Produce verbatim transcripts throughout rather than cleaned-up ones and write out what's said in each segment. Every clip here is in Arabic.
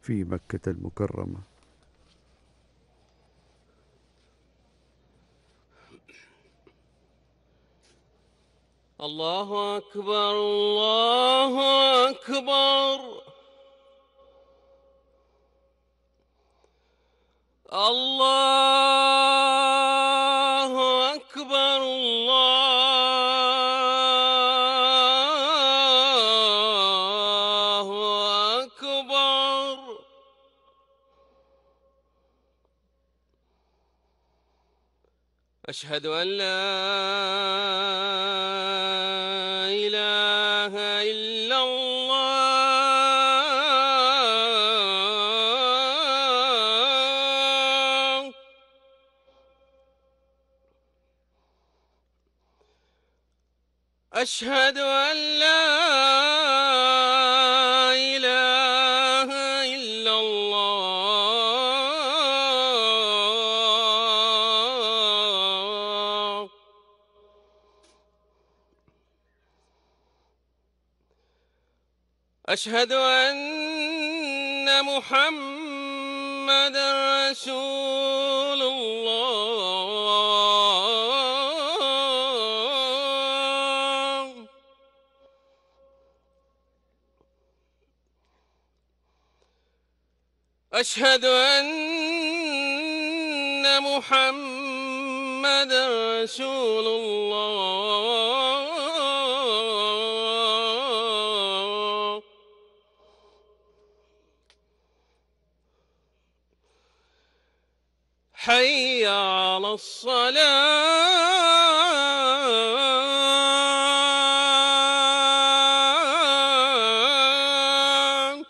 في مكة المكرمة. الله أكبر الله أكبر الله أكبر الله أكبر. أشهد أن لا إله إلا الله. أشهد أن لا إله إلا الله. أشهد أن محمدًا رسول الله. أشهد أن محمدًا رسول الله. حي على الصلاة.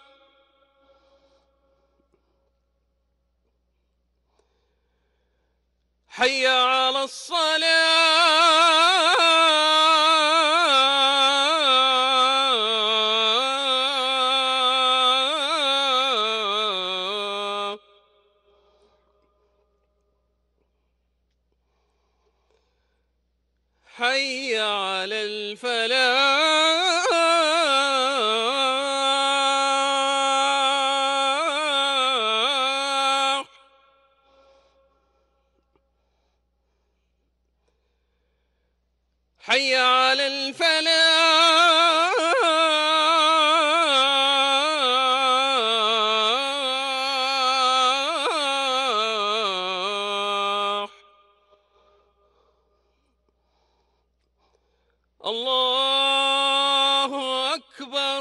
حي على الصلاة. حي على الفلاح. حي على الفلاح. الله أكبر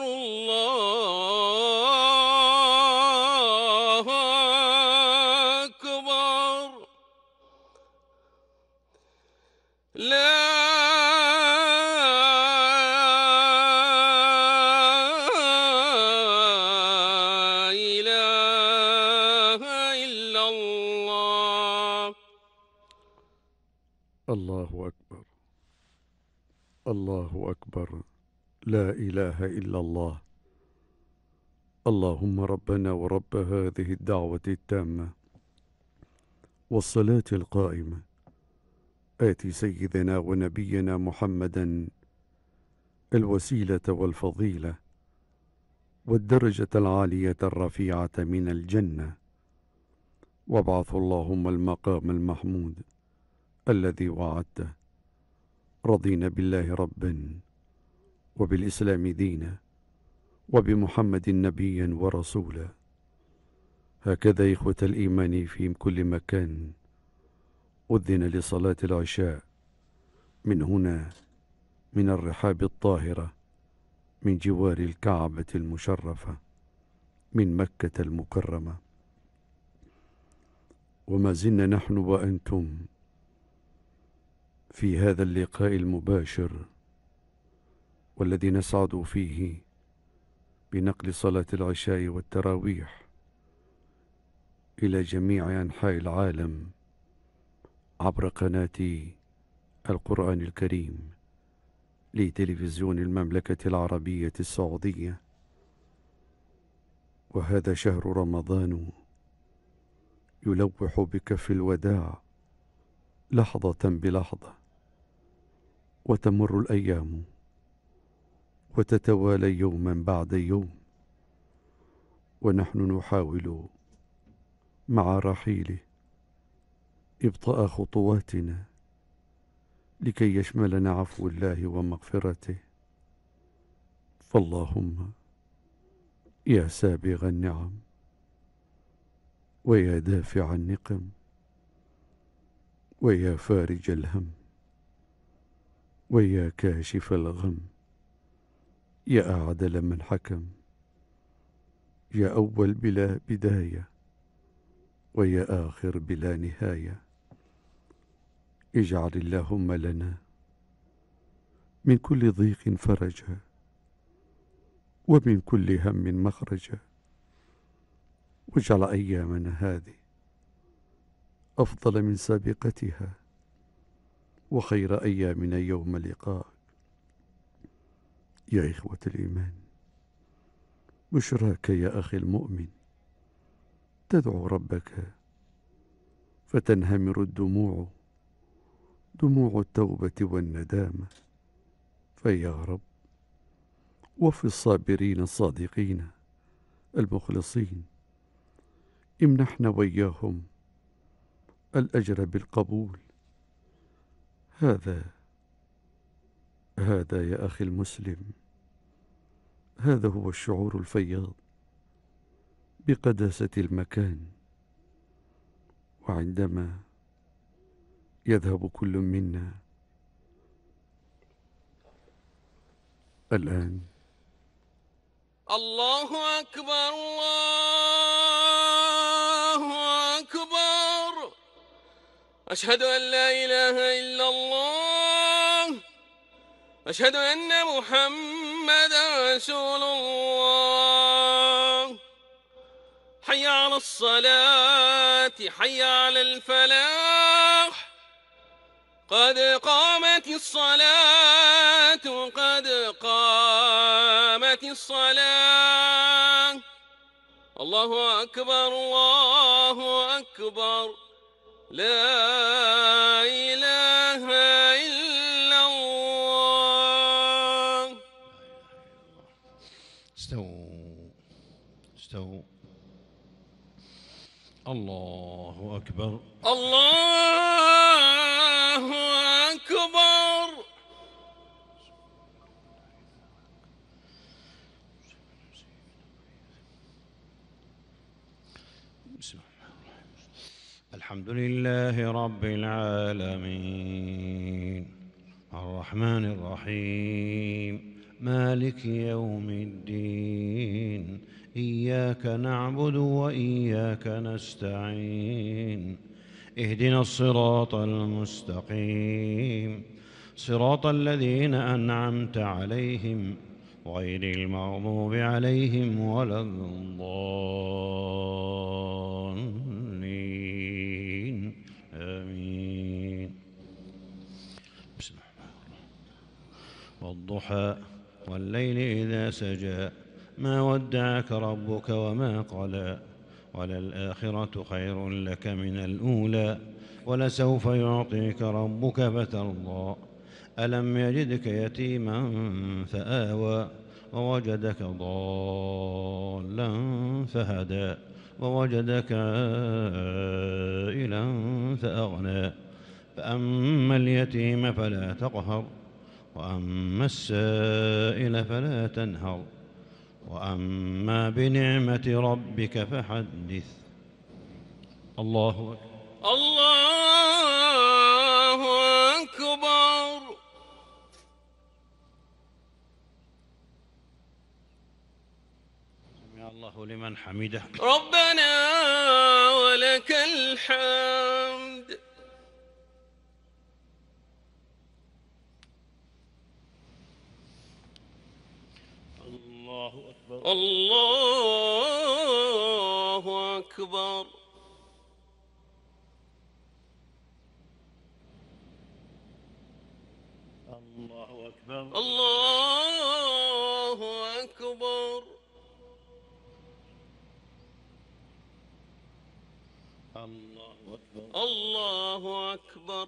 الله أكبر. لا إله إلا الله. الله أكبر الله أكبر. لا إله إلا الله. اللهم ربنا ورب هذه الدعوة التامة والصلاة القائمة، آت سيدنا ونبينا محمدا الوسيلة والفضيلة والدرجة العالية الرفيعة من الجنة، وابعث اللهم المقام المحمود الذي وعدته. رضينا بالله ربا وبالإسلام دينا وبمحمد نبيا ورسولا. هكذا إخوة الإيمان في كل مكان أذن لصلاة العشاء من هنا، من الرحاب الطاهرة، من جوار الكعبة المشرفة، من مكة المكرمة. وما زلنا نحن وأنتم في هذا اللقاء المباشر، والذي نسعد فيه بنقل صلاة العشاء والتراويح إلى جميع أنحاء العالم عبر قناة القرآن الكريم لتلفزيون المملكة العربية السعودية. وهذا شهر رمضان يلوح بكف الوداع لحظة بلحظة، وتمر الأيام وتتوالى يوما بعد يوم، ونحن نحاول مع رحيله إبطاء خطواتنا لكي يشملنا عفو الله ومغفرته. فاللهم يا سابغ النعم ويا دافع النقم ويا فارج الهم ويا كاشف الغم، يا أعدل من حكم، يا أول بلا بداية ويا آخر بلا نهاية، اجعل اللهم لنا من كل ضيق فرجا ومن كل هم مخرجا، واجعل أيامنا هذه أفضل من سابقتها وخير أيامنا يوم لقائك. يا إخوة الإيمان، بشراك يا أخي المؤمن، تدعو ربك فتنهمر الدموع، دموع التوبة والندامة، فيا رب وفي الصابرين الصادقين المخلصين، امنحنا وإياهم الأجر بالقبول. هذا هذا يا أخي المسلم، هذا هو الشعور الفياض بقداسة المكان، وعندما يذهب كل منا الآن. الله أكبر الله أكبر، أشهد أن لا إله إلا الله، أشهد أن محمدا رسول الله. حي على الصلاة، حي على الفلاح، قد قامت الصلاة، قد قامت الصلاة. الله أكبر الله أكبر، لا إله إلا الله. استووا استووا. الله أكبر الله أكبر. بسم الله الرحمن الرحيم. الحمد لله رب العالمين، الرحمن الرحيم، مالك يوم الدين، إياك نعبد وإياك نستعين، اهدنا الصراط المستقيم، صراط الذين أنعمت عليهم غير المغضوب عليهم ولا الضالين، آمين. بسم الله الرحمن الرحيم. والضحى والليل إذا سجى، ما ودعك ربك وما قلى، وللآخرة خير لك من الأولى، ولسوف يعطيك ربك فترضى. ألم يجدك يتيما فآوى، ووجدك ضالا فهدى، ووجدك عائلا فأغنى. فأما اليتيم فلا تقهر، وأما السائل فلا تنهر، وأما بنعمة ربك فحدث. الله أكبر. الله أكبر. سمع الله لمن حمده. ربنا ولك الحمد. الله أكبر. الله أكبر. الله أكبر. الله أكبر. الله أكبر. الله أكبر.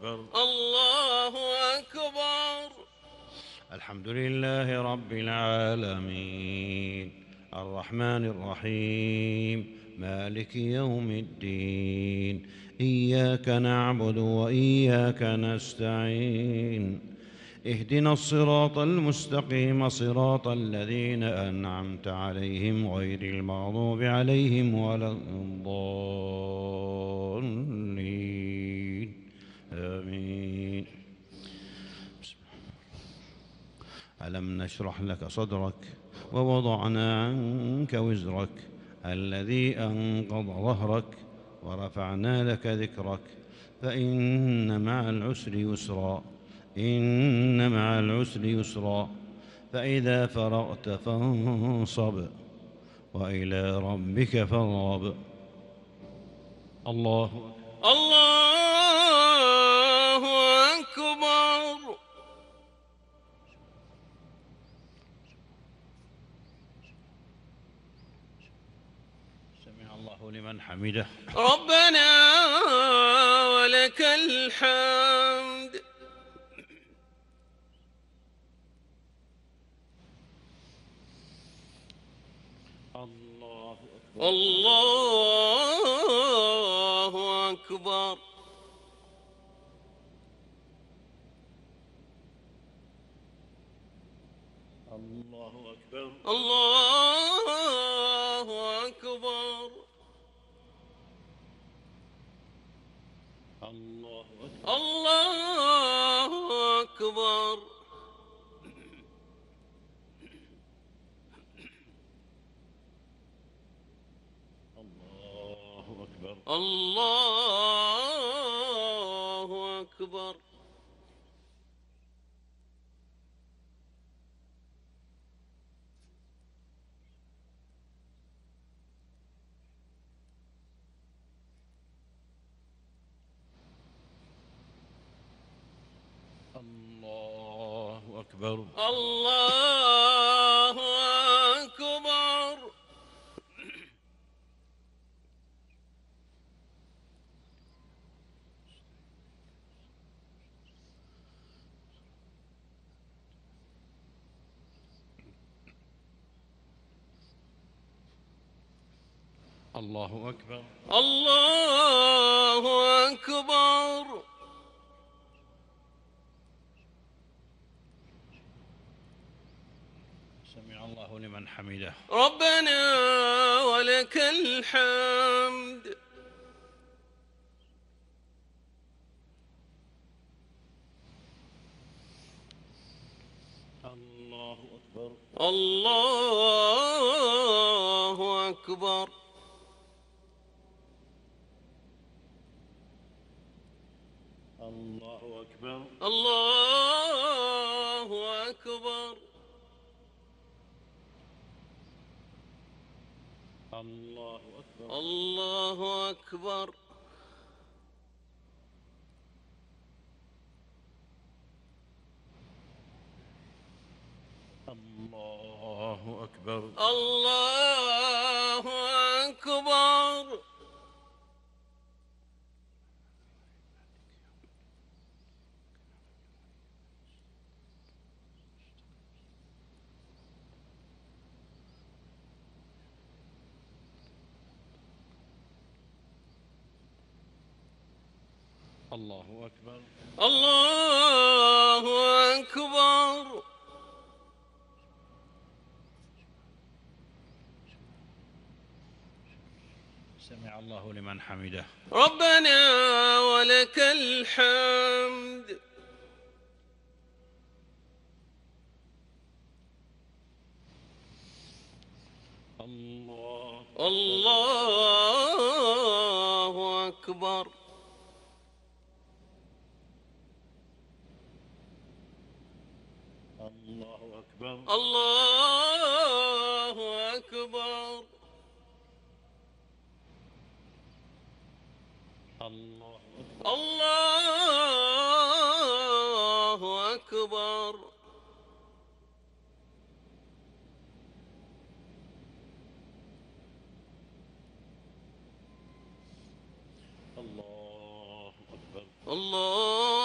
أكبر. الله أكبر. الحمد لله رب العالمين الرحمن الرحيم مالك يوم الدين إياك نعبد وإياك نستعين اهدنا الصراط المستقيم صراط الذين أنعمت عليهم غير المغضوب عليهم ولا الضالين آمين. ألم نشرح لك صدرك ووضعنا عنك وزرك الذي أنقض ظهرك ورفعنا لك ذكرك فإن مع العسر يسرا إن مع العسر يسرا فإذا فرغت فانصب وإلى ربك فارغب. الله الله أكبر. سمع الله لمن حمده. ربنا ولك الحمد. الله الله أكبر. الله أكبر. الله أكبر. الله أكبر. الله أكبر. الله أكبر. الله أكبر. الله أكبر. الله أكبر. الله أكبر. الله أكبر. سمع الله لمن حمده. ربنا ولك الحمد. الله أكبر. الله أكبر. الله أكبر. الله أكبر. الله أكبر. الله أكبر. الله أكبر. الله أكبر. الله أكبر. الله أكبر. سمع الله لمن حمده. ربنا ولك الحمد. الله. الله أكبر. الله أكبر. الله أكبر. الله أكبر. الله أكبر. الله أكبر. الله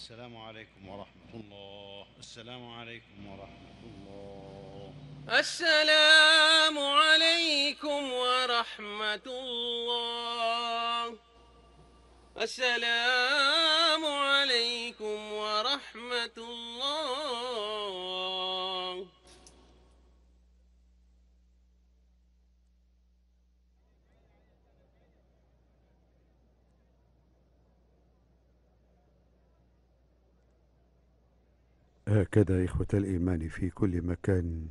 السلام عليكم ورحمة الله. السلام عليكم ورحمة الله. السلام عليكم ورحمة الله. السلام عليكم ورحمة الله. هكذا إخوة الإيمان في كل مكان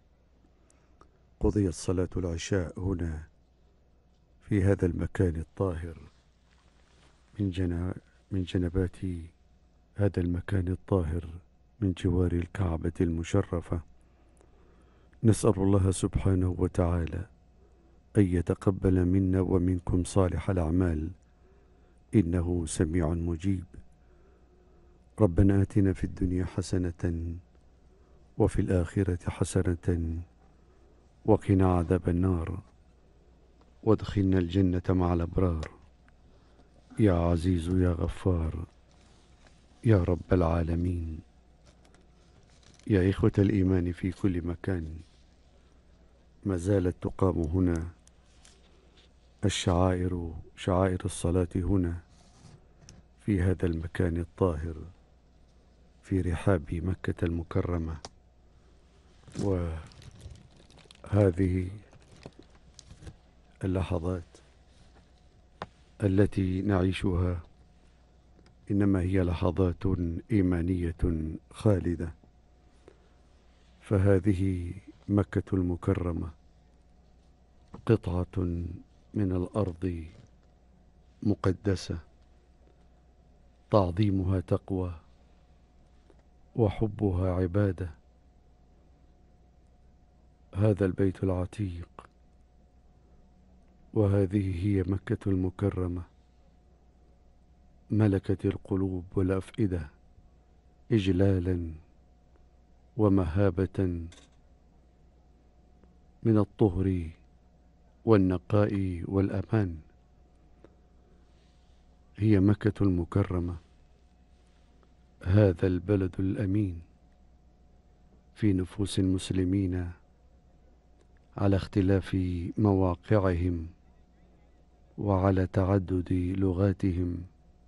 قضيت صلاة العشاء هنا في هذا المكان الطاهر من, جنا من جنبات هذا المكان الطاهر من جوار الكعبة المشرفة. نسأل الله سبحانه وتعالى أن يتقبل منا ومنكم صالح الأعمال، إنه سميع مجيب. ربنا آتنا في الدنيا حسنة وفي الآخرة حسنة وقنا عذاب النار وادخلنا الجنة مع الأبرار يا عزيز يا غفار يا رب العالمين. يا إخوة الإيمان في كل مكان، ما زالت تقام هنا الشعائر، شعائر الصلاة هنا في هذا المكان الطاهر في رحاب مكة المكرمة. وهذه اللحظات التي نعيشها إنما هي لحظات إيمانية خالدة. فهذه مكة المكرمة قطعة من الأرض مقدسة، تعظيمها تقوى وحبها عبادة. هذا البيت العتيق وهذه هي مكة المكرمة، ملكت القلوب والأفئدة إجلالا ومهابة من الطهر والنقاء والأمان. هي مكة المكرمة، هذا البلد الأمين في نفوس المسلمين على اختلاف مواقعهم وعلى تعدد لغاتهم.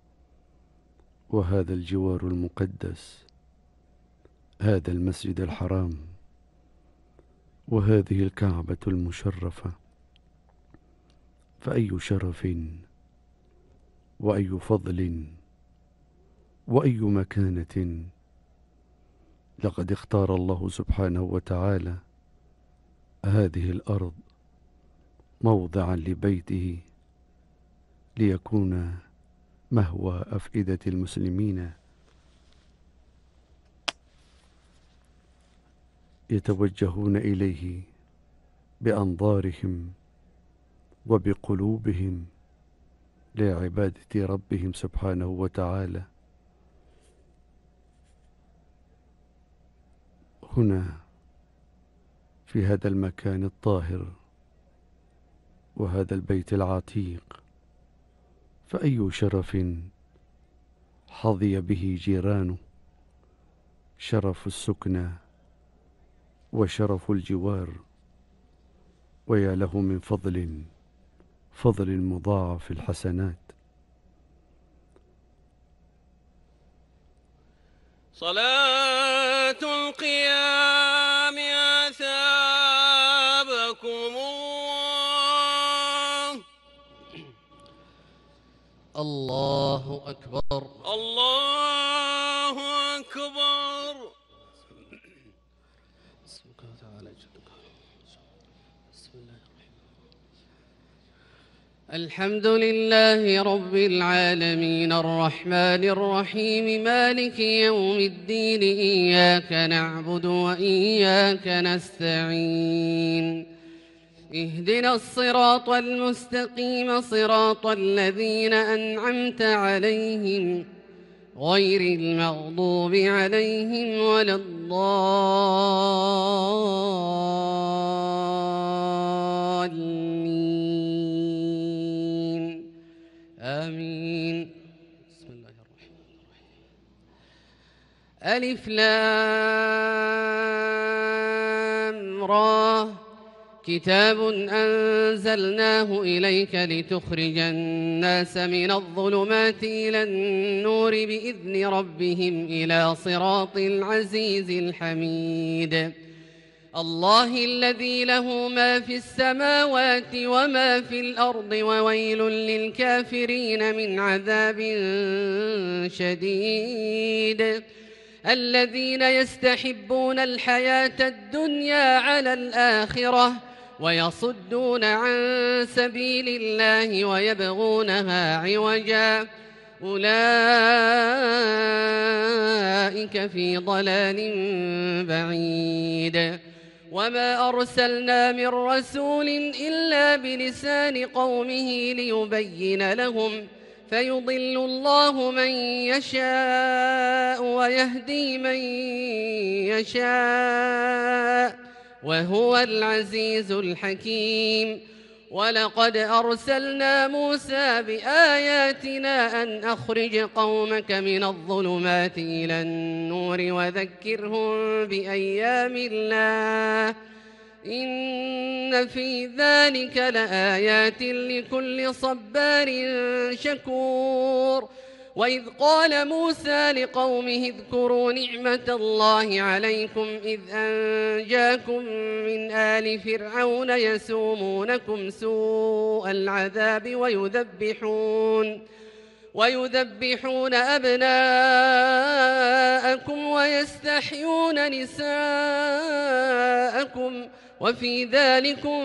وهذا الجوار المقدس، هذا المسجد الحرام، وهذه الكعبة المشرفة، فأي شرف وأي فضل وأي مكانة. لقد اختار الله سبحانه وتعالى هذه الأرض موضعا لبيته ليكون مهوى أفئدة المسلمين، يتوجهون إليه بأنظارهم وبقلوبهم لعبادة ربهم سبحانه وتعالى. هنا في هذا المكان الطاهر وهذا البيت العتيق، فأي شرف حظي به جيرانه، شرف السكنى وشرف الجوار، ويا له من فضل فضل مضاعف الحسنات. صلاة القيام أثابكم الله. الله أكبر. الله أكبر. اسمك وتعالى جدك. بسم الله الرحمن الرحيم. الحمد لله رب العالمين الرحمن الرحيم مالك يوم الدين، إياك نعبد وإياك نستعين، اهدنا الصراط المستقيم صراط الذين أنعمت عليهم غير المغضوب عليهم ولا الضالين، آمين. بسم الله الرحمن الرحيم. ألف لام را كتاب أنزلناه إليك لتخرج الناس من الظلمات إلى النور بإذن ربهم إلى صراط العزيز الحميد الله الذي له ما في السماوات وما في الأرض وويل للكافرين من عذاب شديد الذين يستحبون الحياة الدنيا على الآخرة ويصدون عن سبيل الله ويبغونها عوجا أولئك في ضلال بعيد وما أرسلنا من رسول إلا بلسان قومه ليبين لهم فيضل الله من يشاء ويهدي من يشاء وهو العزيز الحكيم ولقد أرسلنا موسى بآياتنا أن أخرج قومك من الظلمات إلى النور وذكرهم بأيام الله إن في ذلك لآيات لكل صبار شكور وإذ قال موسى لقومه اذكروا نعمة الله عليكم إذ أنجاكم من آل فرعون يسومونكم سوء العذاب ويذبحون ويذبحون أبناءكم ويستحيون نساءكم وفي ذلكم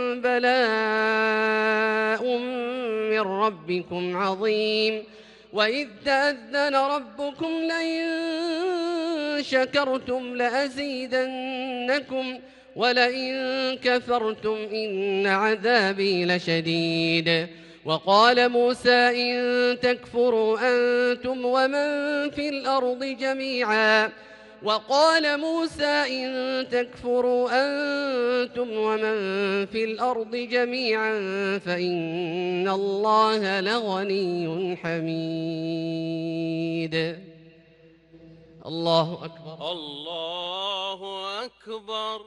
بلاء من ربكم عظيم وإذ تأذن ربكم لئن شكرتم لأزيدنكم ولئن كفرتم إن عذابي لشديد وقال موسى إن تكفروا أنتم ومن في الأرض جميعا وقال موسى إن تكفروا أنتم ومن في الأرض جميعا فإن الله لغني حميد الله أكبر الله أكبر.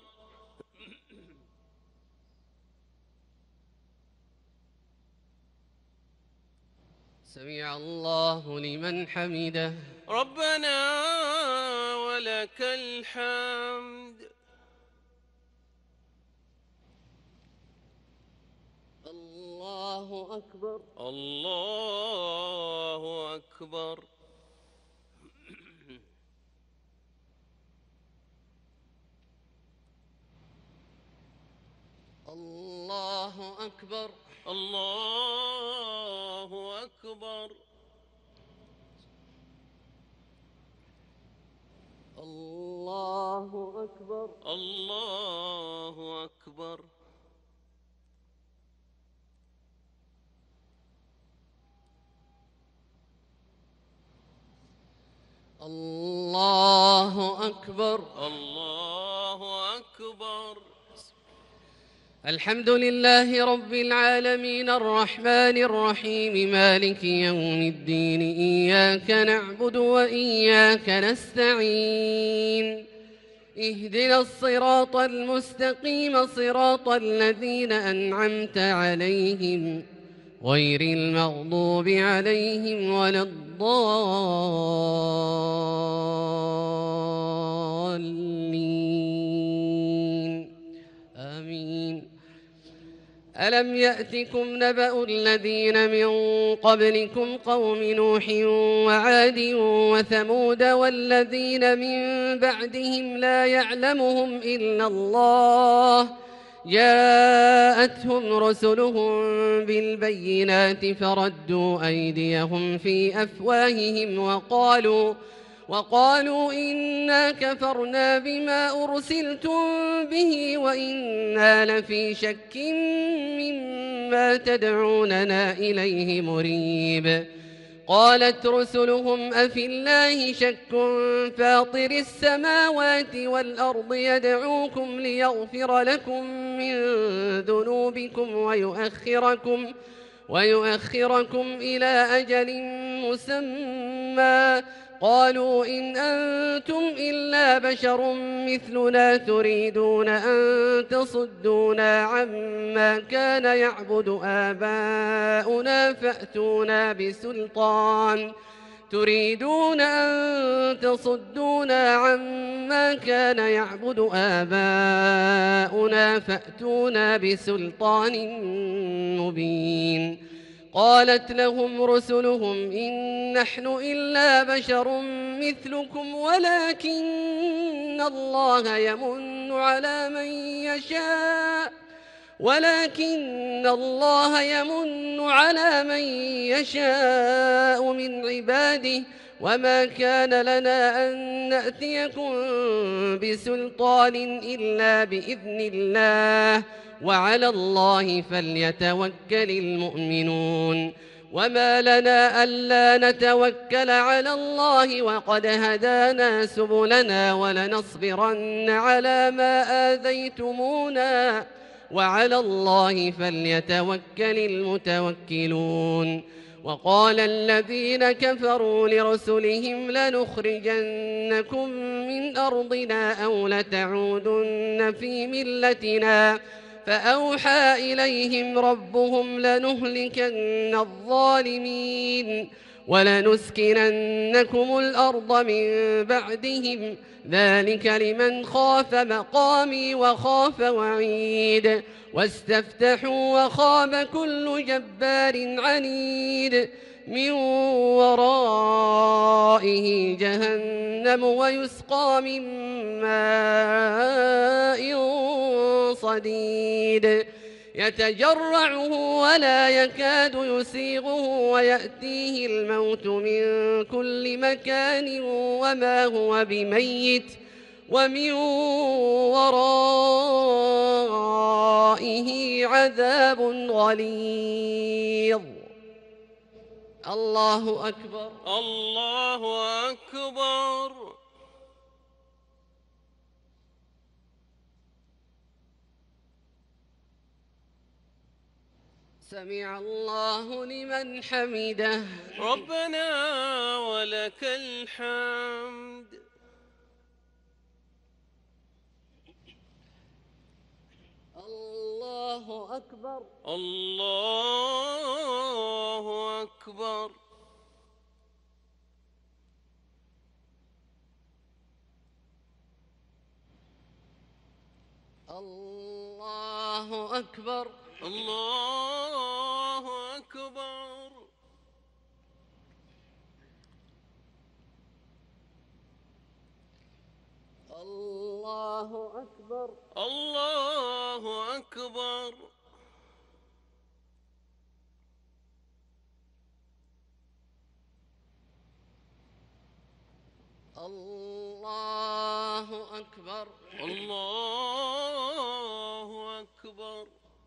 سمع الله لمن حمده ربنا ولك الحمد. الله أكبر الله أكبر. الله أكبر الله أكبر. الله أكبر الله أكبر. الله أكبر الله أكبر. الحمد لله رب العالمين الرحمن الرحيم مالك يوم الدين إياك نعبد وإياك نستعين اهدنا الصراط المستقيم صراط الذين أنعمت عليهم غير المغضوب عليهم ولا الضالين آمين. ألم يأتكم نبأ الذين من قبلكم قوم نوح وعاد وثمود والذين من بعدهم لا يعلمهم إلا الله جاءتهم رسلهم بالبينات فردوا أيديهم في أفواههم وقالوا وقالوا إنا كفرنا بما أرسلتم به وإنا لفي شك مما تدعوننا إليه مريب. قالت رسلهم أفي الله شك فاطر السماوات والأرض يدعوكم ليغفر لكم من ذنوبكم ويؤخركم ويؤخركم إلى أجل مسمى قالوا إن أنتم إلا بشر مثلنا تريدون أن تصدونا عما كان يعبد آباؤنا فأتونا بسلطان تريدون أن تصدونا عما كان يعبد آباؤنا فأتونا بسلطان مبين. قالت لهم رسلهم إن نحن إلا بشر مثلكم ولكن الله يمن على من يشاء ولكن الله يمن على من يشاء من عباده وما كان لنا أن نأتيكم بسلطان إلا بإذن الله وعلى الله فليتوكل المؤمنون. وما لنا ألا نتوكل على الله وقد هدانا سبلنا ولنصبرن على ما آذيتمونا وعلى الله فليتوكل المتوكلون. وقال الذين كفروا لرسلهم لنخرجنكم من أرضنا أو لتعودن في ملتنا فأوحى إليهم ربهم لنهلكن الظالمين ولنسكننكم الأرض من بعدهم ذلك لمن خاف مقامي وخاف وعيد. واستفتحوا وخاب كل جبار عنيد من ورائه جهنم ويسقى من ماء صديد يتجرعه ولا يكاد يسيغه ويأتيه الموت من كل مكان وما هو بميت ومن ورائه عذاب غليظ. الله أكبر. الله أكبر. سمع الله لمن حمده. ربنا ولك الحمد. الله أكبر. الله أكبر. الله أكبر. الله أكبر. الله أكبر. الله أكبر. الله أكبر. الله أكبر.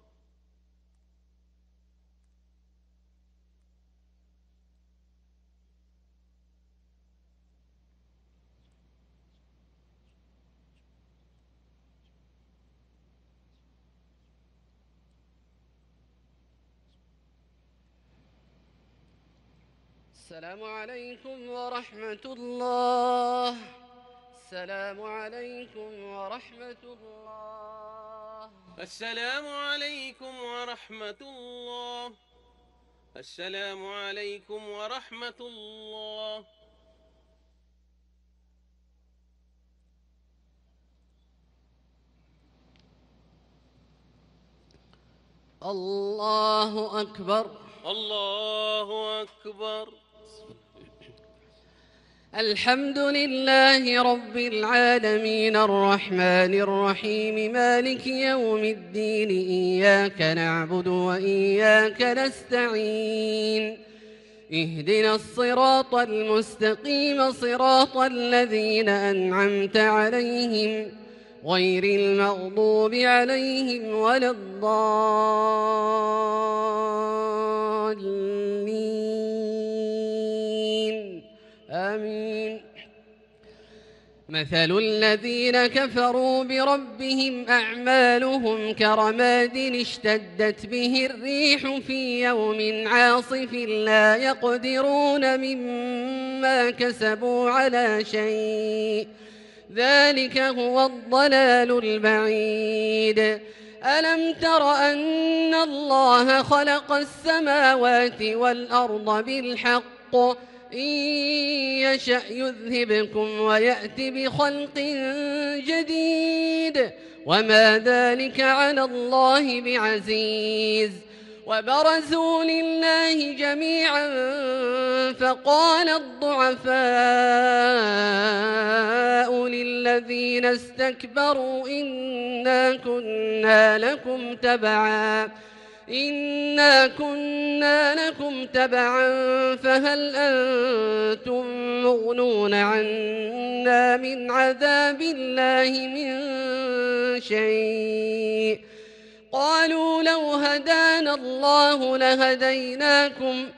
السلام عليكم ورحمة الله. السلام عليكم ورحمة الله. السلام عليكم ورحمة الله. السلام عليكم ورحمة الله. الله أكبر. الله أكبر. الحمد لله رب العالمين الرحمن الرحيم مالك يوم الدين إياك نعبد وإياك نستعين اهدنا الصراط المستقيم صراط الذين أنعمت عليهم غير المغضوب عليهم ولا الضالين آمين. مثل الذين كفروا بربهم أعمالهم كرماد اشتدت به الريح في يوم عاصف لا يقدرون مما كسبوا على شيء ذلك هو الضلال البعيد. ألم تر أن الله خلق السماوات والأرض بالحق إن يشأ يذهبكم ويأت بخلق جديد وما ذلك على الله بعزيز. وبرزوا لله جميعا فقال الضعفاء للذين استكبروا إنا كنا لكم تبعا إنا كنا لكم تبعا فهل أنتم مغنون عنا من عذاب الله من شيء قالوا لو هدانا الله لهديناكم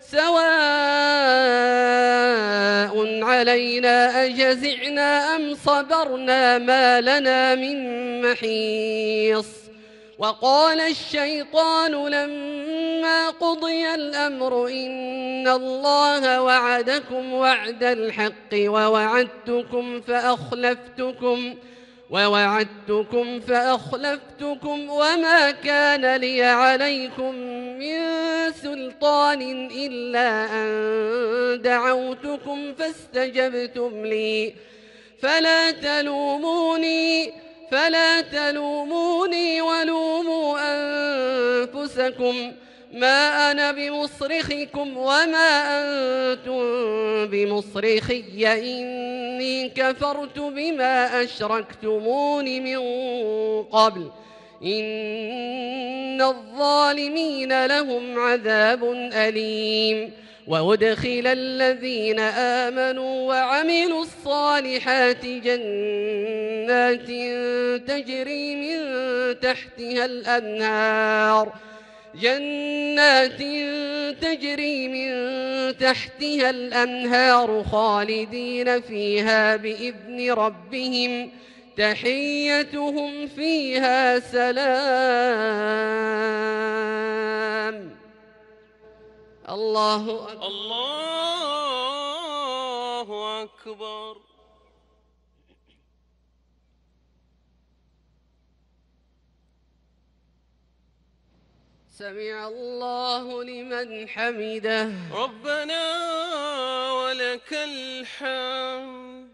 سواء علينا أجزعنا أم صبرنا ما لنا من محيص. وقال الشيطان لما قضي الأمر إن الله وعدكم وعد الحق ووعدتكم فأخلفتكم ووعدتكم فأخلفتكم وما كان لي عليكم من سلطان إلا أن دعوتكم فاستجبتم لي فلا تلوموني فلا تلوموني ولوموا أنفسكم ما أنا بمصرخكم وما أنتم بمصرخي إني كفرت بما أشركتمون من قبل إن الظالمين لهم عذاب أليم. وأدخل الذين آمنوا وعملوا الصالحات جنات تجري من تحتها الأنهار جنات تجري من تحتها الأنهار خالدين فيها بإذن ربهم تحيتهم فيها سلام. الله أكبر. الله أكبر. سمع الله لمن حمده. ربنا ولك الحمد.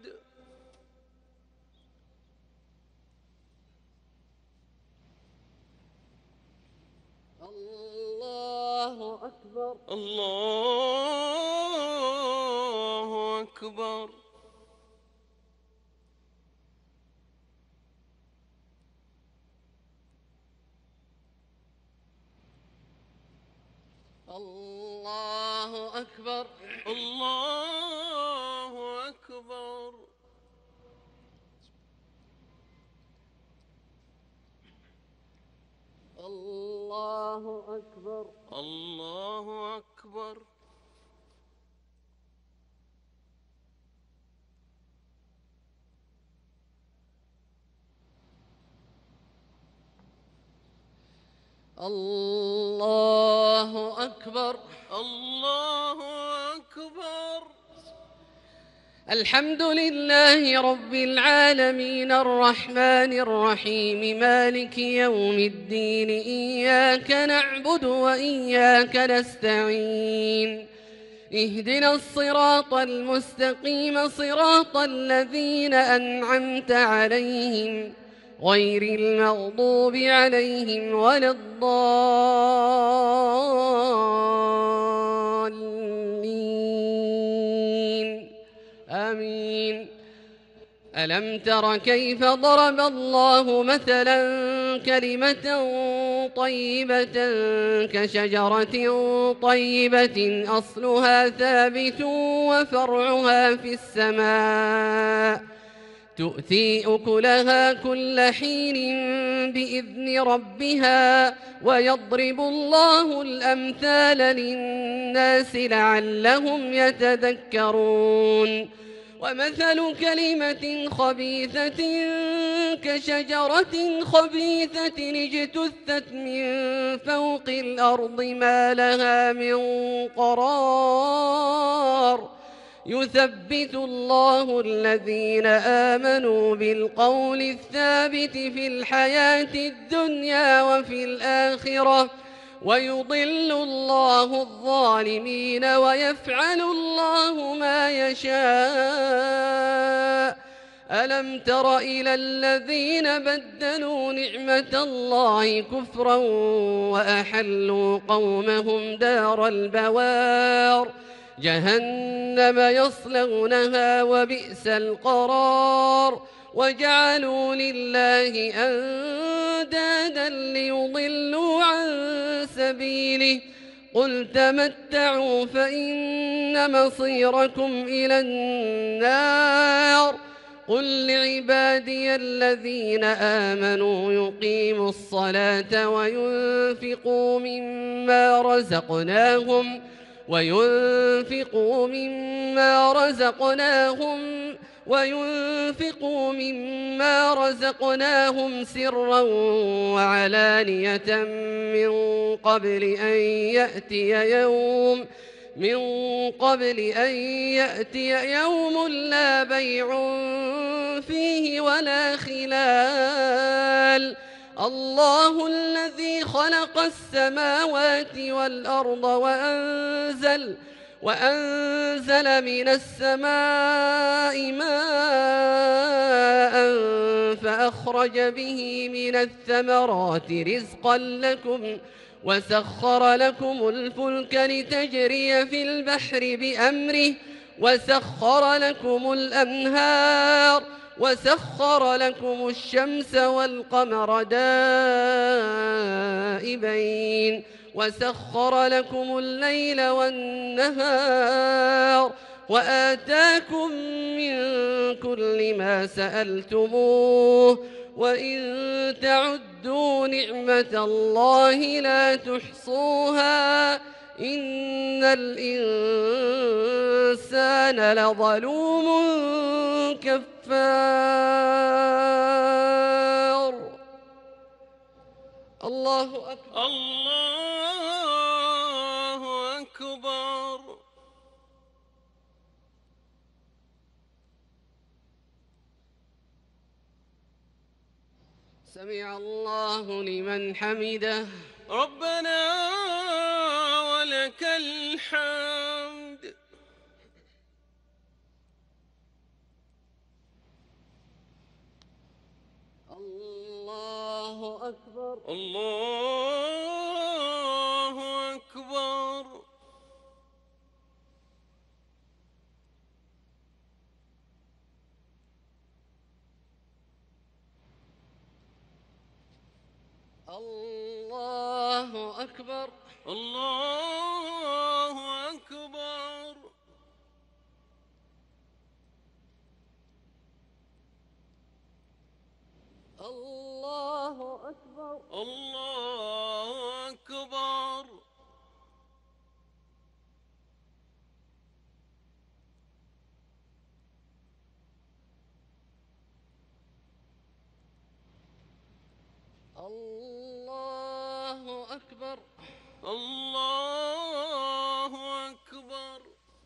الله أكبر. الله أكبر. الله أكبر. الله أكبر. الله أكبر. الله أكبر. الله أكبر. الله أكبر. الحمد لله رب العالمين الرحمن الرحيم مالك يوم الدين إياك نعبد وإياك نستعين اهدنا الصراط المستقيم صراط الذين أنعمت عليهم غير المغضوب عليهم ولا الضالين آمين. ألم تر كيف ضرب الله مثلا كلمة طيبة كشجرة طيبة أصلها ثابت وفرعها في السماء تؤتي أكلها كل حين بإذن ربها ويضرب الله الأمثال للناس لعلهم يتذكرون. ومثل كلمة خبيثة كشجرة خبيثة اجتثت من فوق الأرض ما لها من قرار يثبت الله الذين آمنوا بالقول الثابت في الحياة الدنيا وفي الآخرة ويضل الله الظالمين ويفعل الله ما يشاء. ألم تر إلى الذين بدلوا نعمة الله كفرا وأحلوا قومهم دار البوار جهنم يصلونها وبئس القرار وجعلوا لله أندادا ليضلوا عن سبيله قل تمتعوا فإن مصيركم إلى النار قل لعبادي الذين آمنوا يقيموا الصلاة وينفقوا مما رزقناهم وينفقوا مما رزقناهم وينفقوا مما رزقناهم سرا وعلانية من قبل أن يأتي يوم من قبل أن يأتي يوم لا بيع فيه ولا خلال الله الذي خلق السماوات والأرض وأنزل وأنزل من السماء ماء فأخرج به من الثمرات رزقا لكم وسخر لكم الفلك لتجري في البحر بأمره وسخر لكم الأنهار وسخر لكم الشمس والقمر دائبين وسخر لكم الليل والنهار وآتاكم من كل ما سألتموه وإن تعدوا نعمة الله لا تحصوها إن الإنسان لظلوم كفار. الله أكبر. الله أكبر. سمع الله لمن حمده. ربنا ولك الحمد. الله أكبر. الله أكبر. الله أكبر. الله أكبر. الله أكبر. الله أكبر. الله أكبر. الله أكبر.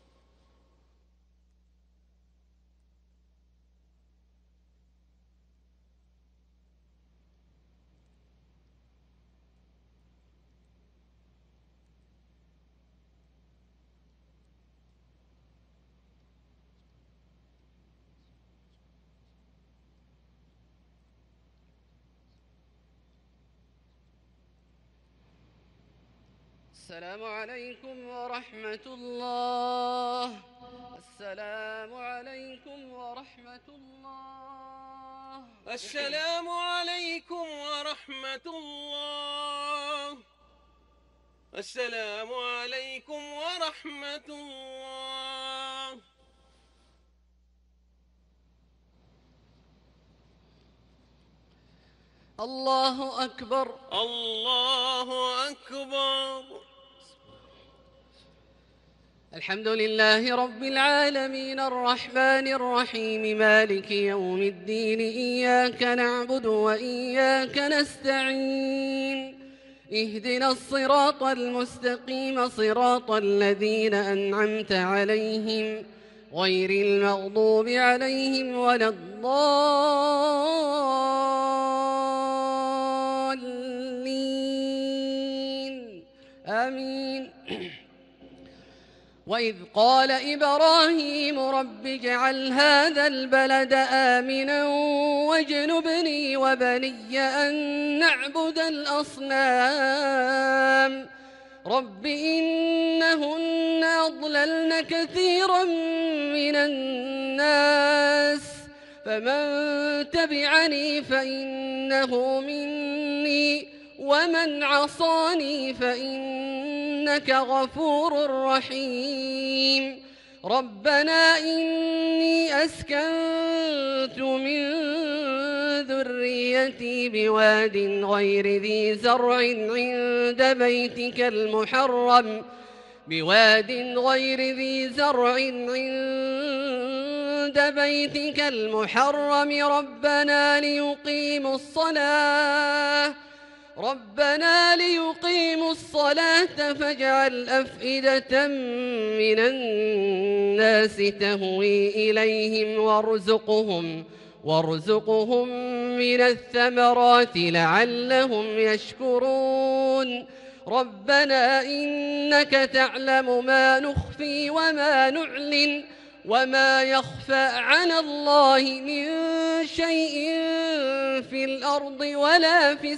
السلام عليكم ورحمة الله. السلام عليكم ورحمة الله. السلام عليكم ورحمة الله. السلام عليكم ورحمة الله. الله أكبر. الله أكبر. الحمد لله رب العالمين الرحمن الرحيم مالك يوم الدين إياك نعبد وإياك نستعين اهدنا الصراط المستقيم صراط الذين أنعمت عليهم غير المغضوب عليهم ولا الضالين آمين. وإذ قال إبراهيم رب اجعل هذا البلد آمنا واجنبني وبني أن نعبد الأصنام رب إنهن أضللن كثيرا من الناس فمن تبعني فإنه مني ومن عصاني فإنك غفور رحيم. ربنا إني أسكنت من ذريتي بواد غير ذي زرع عند بيتك المحرم بواد غير ذي زرع عند بيتك المحرم ربنا ليقيموا الصلاة ربنا ليقيموا الصلاة فاجعل أفئدة من الناس تهوي إليهم وارزقهم وارزقهم من الثمرات لعلهم يشكرون. ربنا إنك تعلم ما نخفي وما نعلن وما يخفى على الله من شيء في الأرض ولا في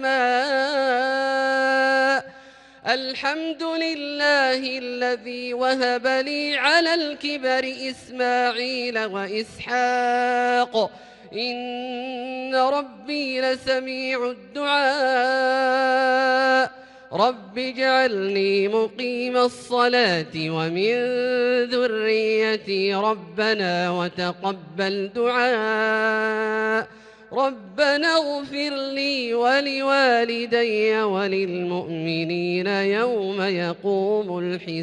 السماء. الحمد لله الذي وهب لي على الكبر إسماعيل وإسحاق إن ربي لسميع الدعاء. رب اجعلني مقيم الصلاة ومن ذريتي ربنا وتقبل دعاء. ربنا اغفر لي ولوالدي وللمؤمنين يوم يقوم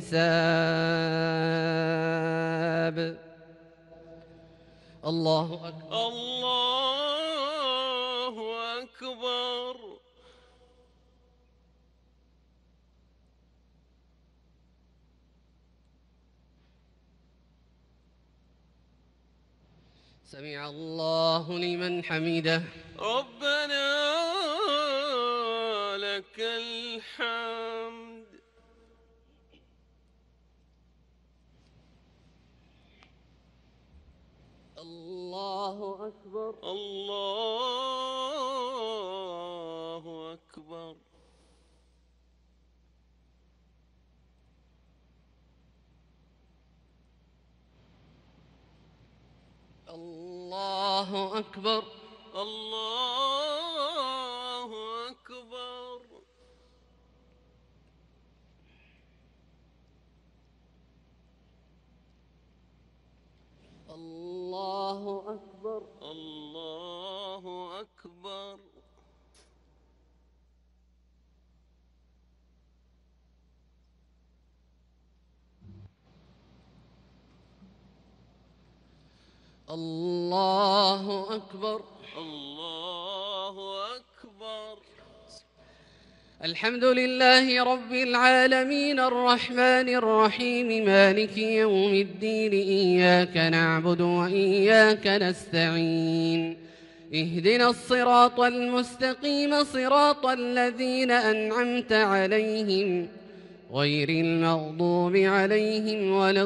الحساب. الله أكبر الله أكبر. سمع الله لمن حمده. ربنا لك الحمد. الله أكبر الله أكبر. الله أكبر الله أكبر. الله أكبر الله أكبر. الله أكبر الله أكبر. الحمد لله رب العالمين الرحمن الرحيم مالك يوم الدين إياك نعبد وإياك نستعين اهدنا الصراط المستقيم صراط الذين أنعمت عليهم غير المغضوب عليهم ولا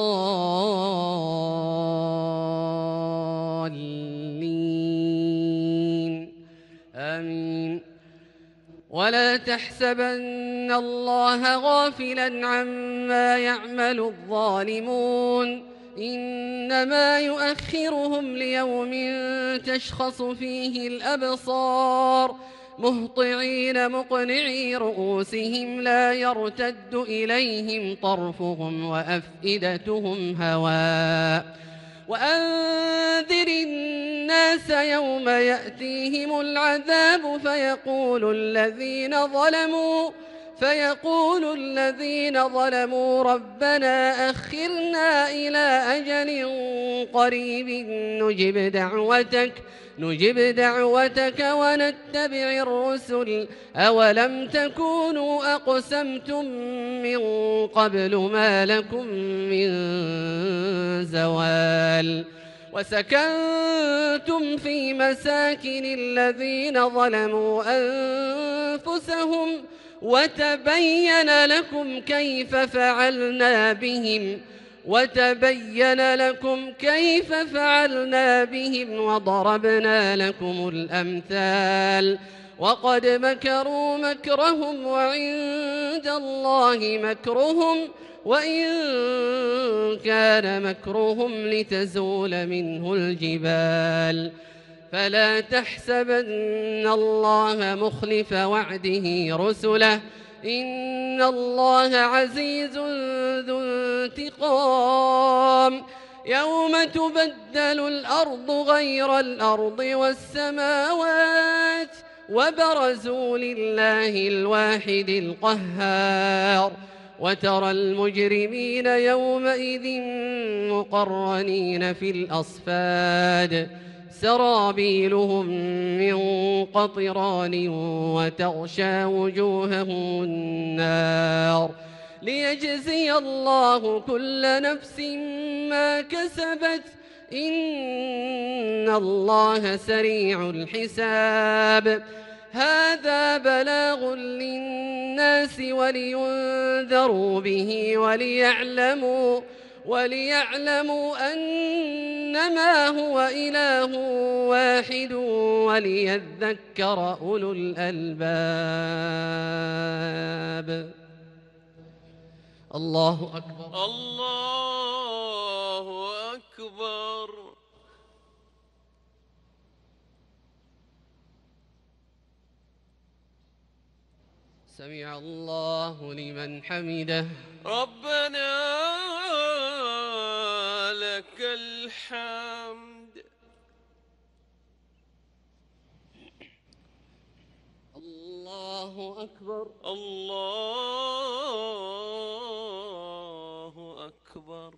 الضالين آمين. ولا تحسبن الله غافلا عما يعمل الظالمون إنما يؤخرهم ليوم تشخص فيه الأبصار مهطعين مقنعي رؤوسهم لا يرتد إليهم طرفهم وأفئدتهم هواء. وأنذر الناس يوم يأتيهم العذاب فيقول الذين ظلموا فيقول الذين ظلموا ربنا أخرنا إلى أجل قريب نجب دعوتك نجب دعوتك ونتبع الرسل أولم تكونوا أقسمتم من قبل ما لكم من زوال وسكنتم في مساكن الذين ظلموا أنفسهم وتبين لكم كيف فعلنا بهم وتبين لكم كيف فعلنا بهم وضربنا لكم الأمثال وقد مكروا مكرهم وعند الله مكرهم وإن كان مكرهم لتزول منه الجبال فلا تحسبن الله مخلف وعده رسله إن الله عزيز ذو انتقام يوم تبدل الأرض غير الأرض والسماوات وبرزوا لله الواحد القهار وترى المجرمين يومئذ مقرنين في الأصفاد سرابيلهم من قطران وتغشى وجوههم النار ليجزي الله كل نفس ما كسبت إن الله سريع الحساب هذا بلاغ للناس ولينذروا به وليعلموا وليعلموا أنما هو إله واحد وليذكر أولو الألباب الله أكبر الله أكبر. سمع الله لمن حمده ربنا لك الحمد. الله أكبر الله أكبر.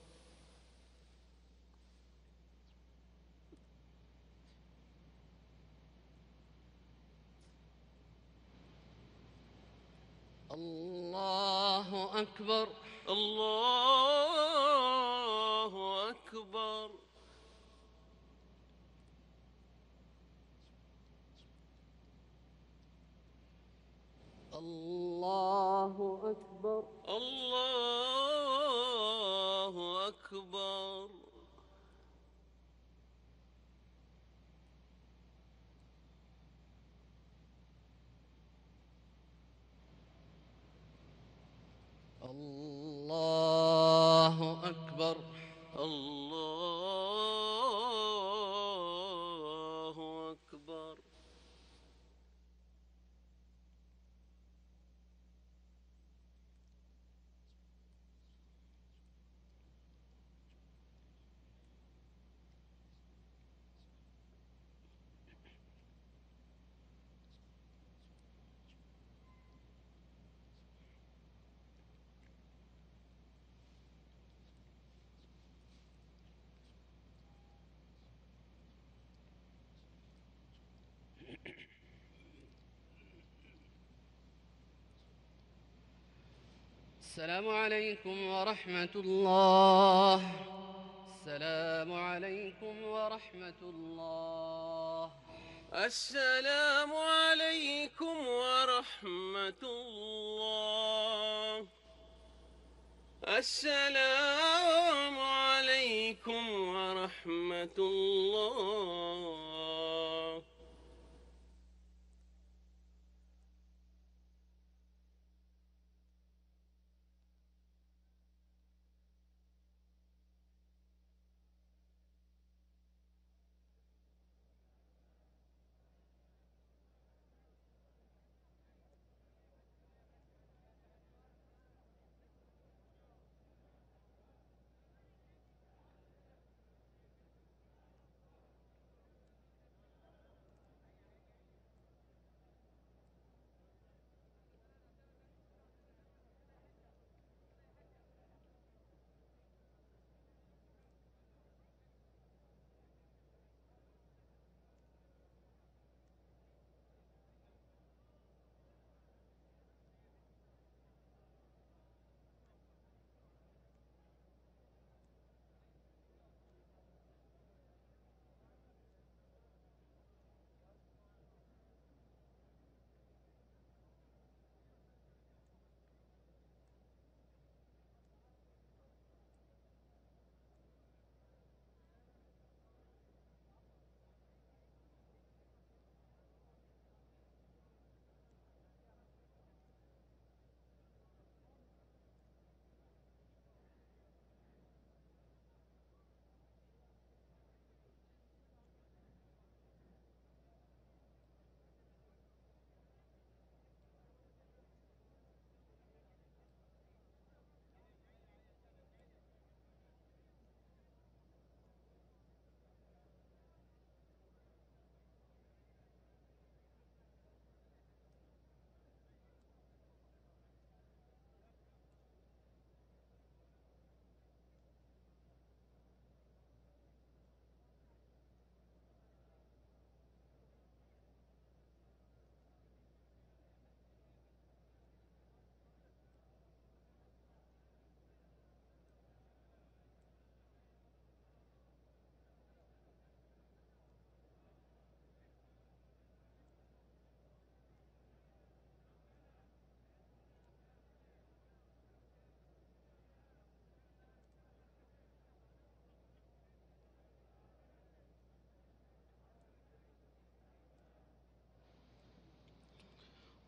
الله أكبر الله أكبر. الله أكبر الله أكبر. الله أكبر الله أكبر. السلام عليكم ورحمة الله السلام عليكم ورحمة الله السلام عليكم ورحمة الله. السلام عليكم ورحمة الله.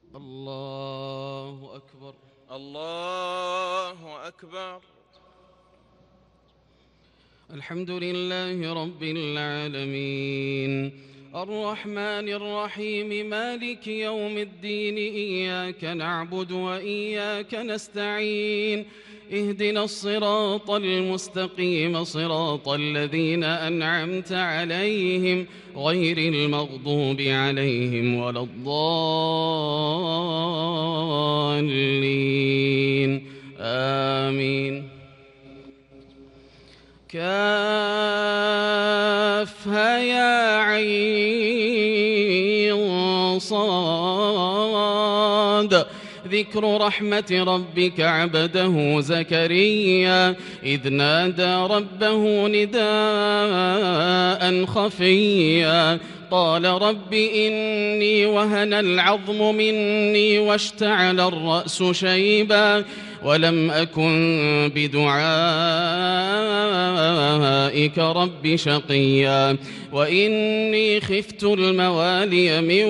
الله أكبر. الله أكبر. الحمد لله رب العالمين الرحمن الرحيم مالك يوم الدين إياك نعبد وإياك نستعين اهدنا الصراط المستقيم صراط الذين أنعمت عليهم غير المغضوب عليهم ولا الضالين آمين. كافها يا عين صاد ذكر رحمة ربك عبده زكريا إذ نادى ربه نداء خفيا قال رب إني وهن العظم مني واشتعل الرأس شيبا ولم أكن بدعائك رب شقيا وإني خفت الموالي من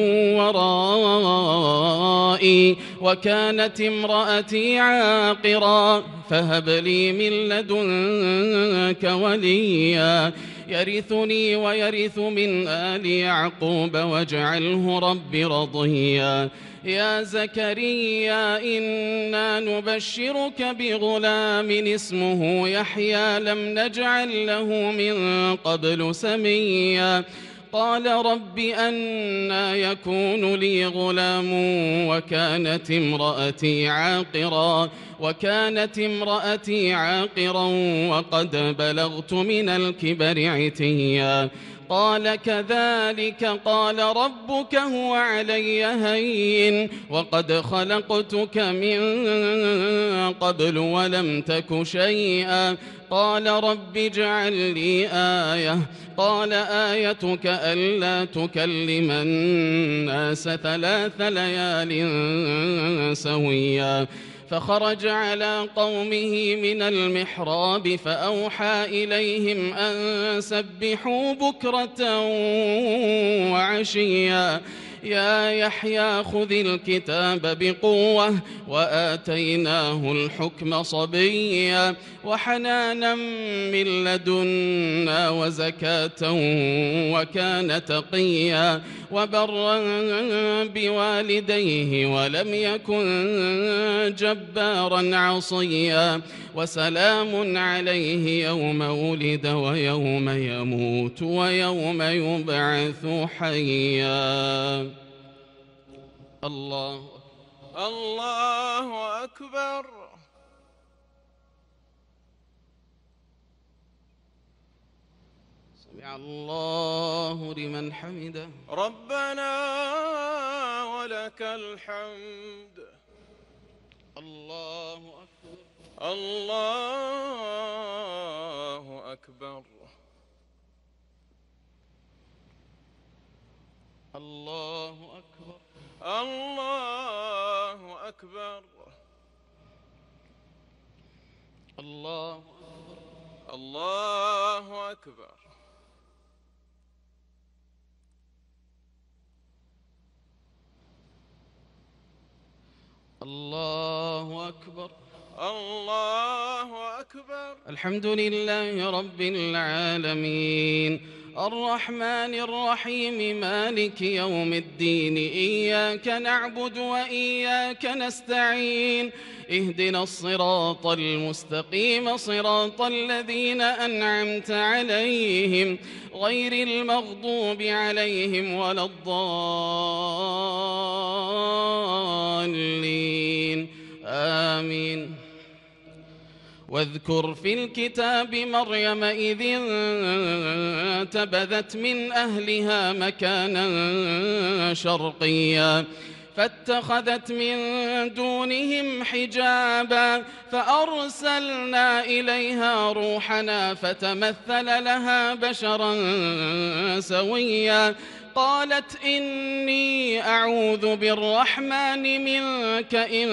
ورائي وكانت امرأتي عاقرا فهب لي من لدنك وليا يرثني ويرث من آل يعقوب واجعله رب رضيا يا زكريا إنا نبشرك بغلام اسمه يحيى لم نجعل له من قبل سميا قال رب أنى يكون لي غلام وكانت امرأتي عاقرا وكانت امرأتي عاقرا وقد بلغت من الكبر عتيا قال كذلك قال ربك هو علي هين وقد خلقتك من قبل ولم تك شيئا قال رب اجعل لي آية قال آيتك ألا تكلم الناس ثلاث ليال سويا فخرج على قومه من المحراب فأوحى إليهم أن سبحوا بكرة وعشيا يا يحيى خذ الكتاب بقوة وآتيناه الحكم صبيا وحنانا من لدنا وزكاة وكان تقيا وبرا بوالديه ولم يكن جبارا عصيا وسلام عليه يوم ولد ويوم يموت ويوم يبعث حيا. الله الله أكبر. سمع الله لمن حمده. ربنا ولك الحمد. الله أكبر. الله أكبر. الله أكبر. الله أكبر. الله أكبر. الله أكبر. الله أكبر. الله أكبر. الحمد لله رب العالمين الرحمن الرحيم مالك يوم الدين إياك نعبد وإياك نستعين اهدنا الصراط المستقيم صراط الذين أنعمت عليهم غير المغضوب عليهم ولا الضالين آمين. واذكر في الكتاب مريم إذ انتبذت من أهلها مكانا شرقيا فاتخذت من دونهم حجابا فأرسلنا إليها روحنا فتمثل لها بشرا سويا قالت إني أعوذ بالرحمن منك إن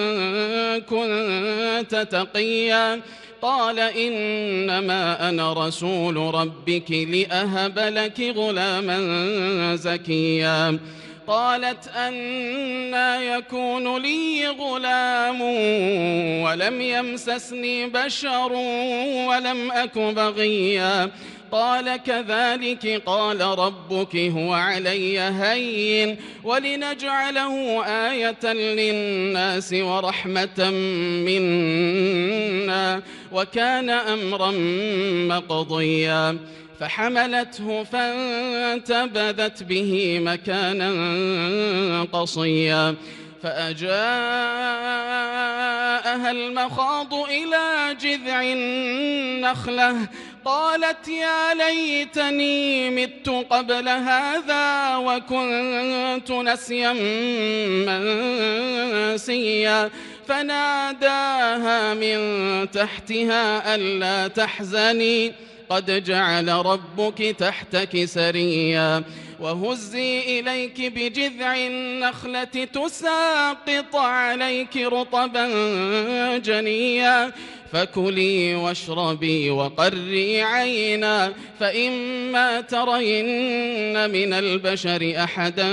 كنت تقيا قال إنما أنا رسول ربك لأهب لك غلاما زكيا قالت أنى يكون لي غلام ولم يمسسني بشر ولم أك بغيا قال كذلك قال ربك هو علي هين ولنجعله آية للناس ورحمة منا وكان أمرا مقضيا فحملته فانتبذت به مكانا قصيا فأجاءها المخاض إلى جذع النخلة قالت يا ليتني مت قبل هذا وكنت نسيا منسيا فناداها من تحتها ألا تحزني قد جعل ربك تحتك سريا وهزي إليك بجذع النخلة تساقط عليك رطبا جنيا فكلي واشربي وقري عينا فإما ترين من البشر أحدا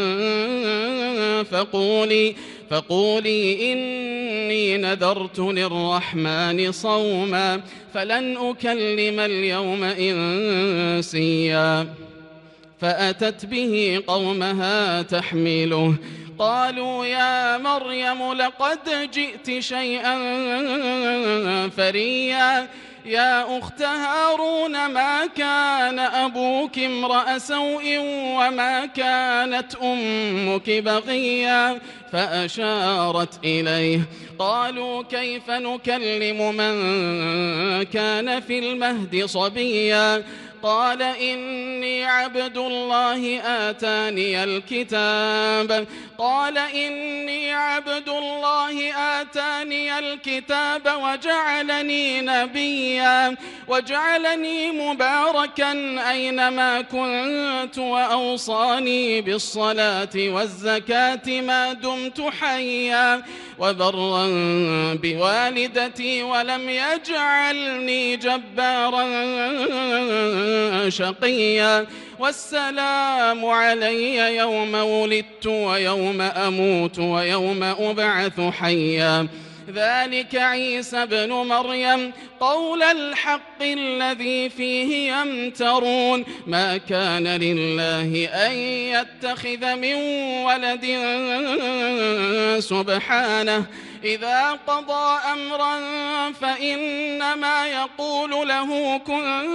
فقولي فقولي إني نذرت للرحمن صوما فلن أكلم اليوم إنسيا فأتت به قومها تحمله قالوا يا مريم لقد جئت شيئا فريا يا أخت هارون ما كان أبوك امرأ سوء وما كانت أمك بغيا فأشارت إليه قالوا كيف نكلم من كان في المهد صبيا قال إني عبد الله آتاني الكتاب قال إني عبد الله آتاني الكتاب وجعلني نبيا وجعلني مباركا أينما كنت وأوصاني بالصلاة والزكاة ما دمت حيا وبرا بوالدتي ولم يجعلني جبارا شقيا والسلام علي يوم ولدت ويوم أموت ويوم أبعث حيا ذلك عيسى ابن مريم قول الحق الذي فيه يمترون ما كان لله أن يتخذ من ولد سبحانه إذا قضى أمرا فإنما يقول له كن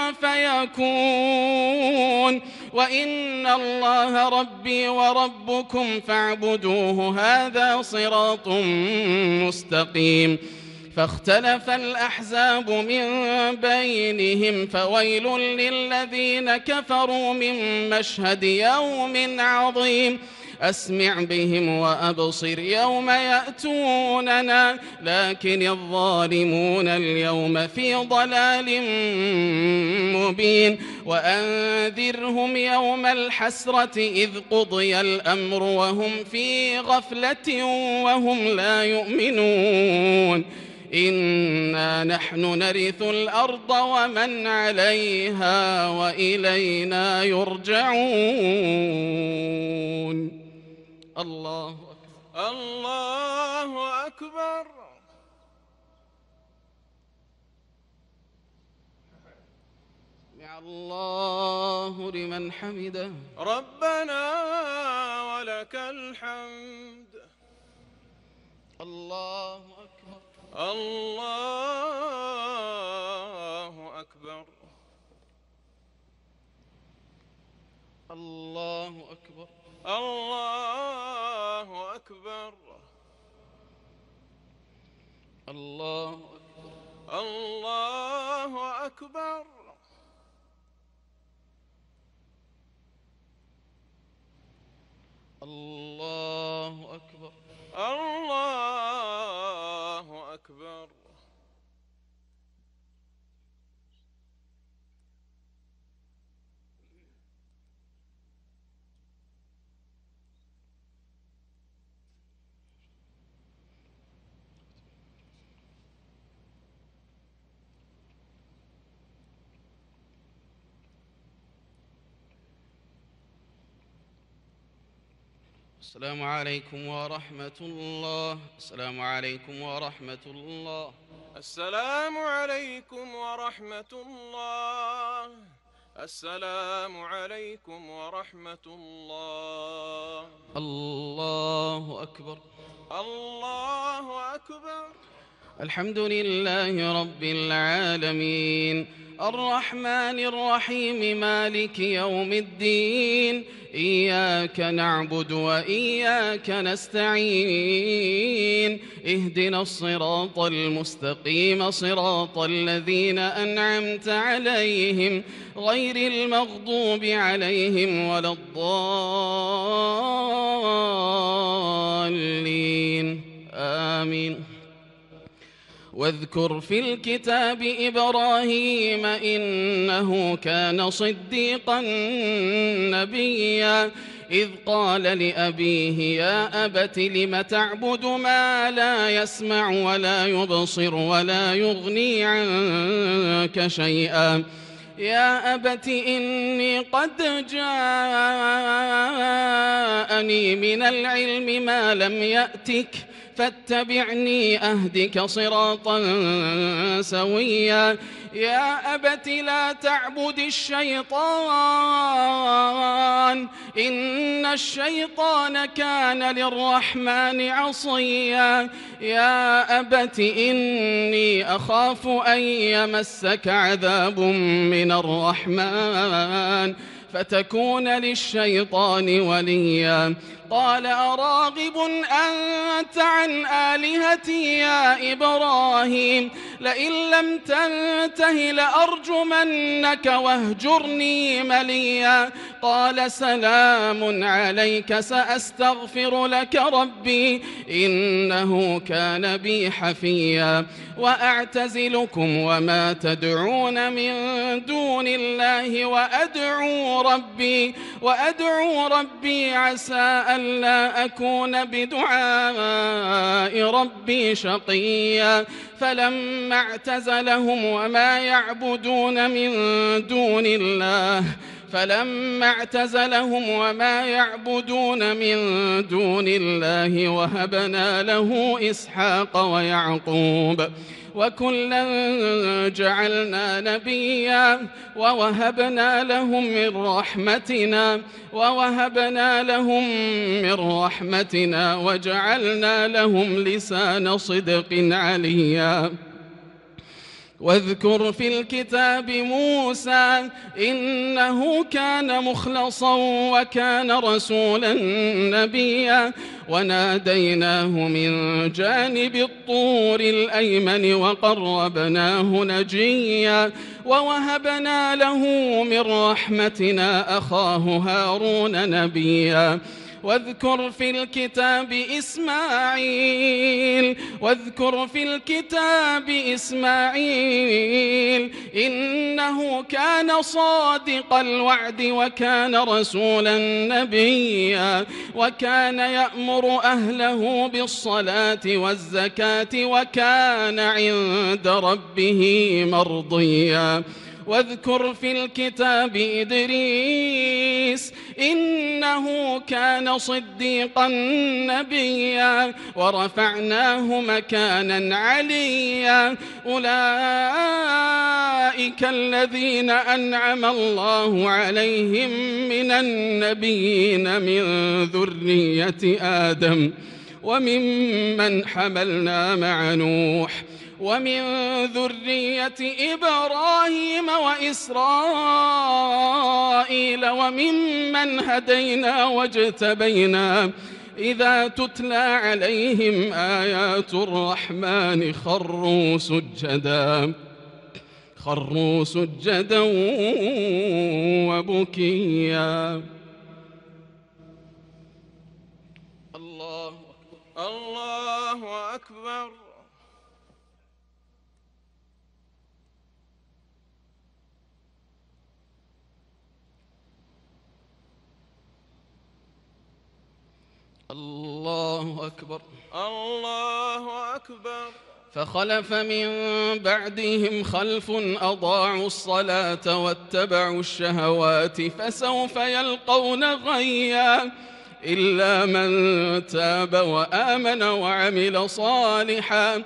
فيكون وإن الله ربي وربكم فاعبدوه هذا صراط مستقيم فاختلف الأحزاب من بينهم فويل للذين كفروا من مشهد يوم عظيم أسمع بهم وأبصر يوم يأتوننا لكن الظالمون اليوم في ضلال مبين وأنذرهم يوم الحسرة إذ قضي الأمر وهم في غفلة وهم لا يؤمنون إنا نحن نرث الأرض ومن عليها وإلينا يرجعون الله أكبر الله أكبر سمع الله لمن حمده ربنا ولك الحمد الله أكبر الله أكبر الله أكبر الله أكبر الله أكبر الله أكبر الله أكبر الله أكبر السلام عليكم ورحمة الله. السلام عليكم ورحمة الله. السلام عليكم ورحمة الله. السلام عليكم ورحمة الله. الله أكبر. الله أكبر. الحمد لله رب العالمين الرحمن الرحيم مالك يوم الدين إياك نعبد وإياك نستعين اهدنا الصراط المستقيم صراط الذين أنعمت عليهم غير المغضوب عليهم ولا الضالين آمين. واذكر في الكتاب إبراهيم إنه كان صديقا نبيا إذ قال لأبيه يا أبت لم تعبد ما لا يسمع ولا يبصر ولا يغني عنك شيئا يا أبت إني قد جاءني من العلم ما لم يأتك فاتبعني أهدك صراطا سويا يا أبت لا تعبد الشيطان إن الشيطان كان للرحمن عصيا يا أبت إني أخاف أن يمسك عذاب من الرحمن فتكون للشيطان وليا قال أراغب أنت عن آلهتي يا إبراهيم لئن لم تنته لأرجمنك واهجرني مليا قال سلام عليك سأستغفر لك ربي إنه كان بي حفيا وأعتزلكم وما تدعون من دون الله وأدعو ربي وأدعو ربي عسى ألا أكون بدعاء ربي شقيا فلما اعتزلهم وما يعبدون من دون الله فلما اعتزلهم وما يعبدون من دون الله وهبنا له إسحاق ويعقوب وكلا جعلنا نبيا ووهبنا لهم من رحمتنا ووهبنا لهم من رحمتنا وجعلنا لهم لسان صدق عليا واذكر في الكتاب موسى إنه كان مخلصا وكان رسولا نبيا وناديناه من جانب الطور الأيمن وقربناه نجيا ووهبنا له من رحمتنا أخاه هارون نبيا واذكر في الكتاب إسماعيل واذكر في الكتاب إسماعيل إنه كان صادق الوعد وكان رسولا نبيا وكان يأمر أهله بالصلاة والزكاة وكان عند ربه مرضيا واذكر في الكتاب إدريس إنه كان صديقا نبيا ورفعناه مكانا عليا أولئك الذين أنعم الله عليهم من النبيين من ذرية آدم وممن حملنا مع نوح ومن ذرية إبراهيم وإسرائيل وممن هدينا واجتبينا إذا تتلى عليهم آيات الرحمن خروا سجدا خروا سجدا وبكيا. الله الله أكبر. الله أكبر. الله أكبر. فخلف من بعدهم خلف أضاعوا الصلاة واتبعوا الشهوات فسوف يلقون غيا إلا من تاب وآمن وعمل صالحا